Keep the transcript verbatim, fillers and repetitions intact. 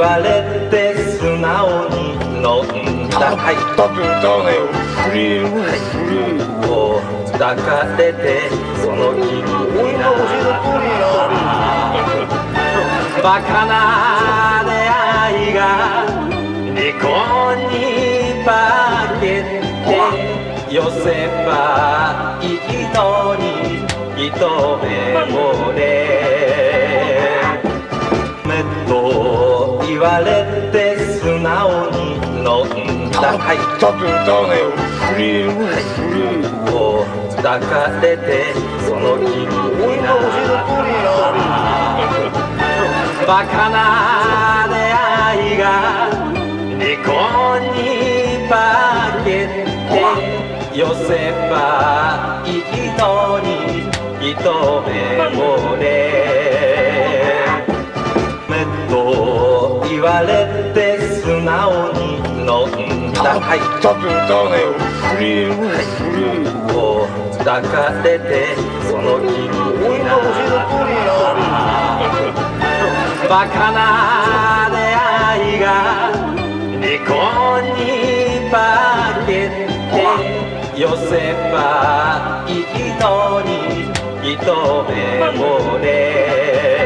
われて素直に飲んだ。はい、 だって歌うねよ。フリーフリーを抱かれてその気になバカな出会いが離婚に化けて寄せばいいのに一目惚れめと言われて素直に飲んだ。はい、 だって歌うねよ。フリーフリーを抱かれてその気になバカな出会いが離婚に化けて寄せばいいのに一目惚れめと言われて素直に飲んだ。はい、 だって歌うねよ。フリーフリーを抱かれてその気になバカな出会いが離婚に化けて寄せばいいのに一目惚れ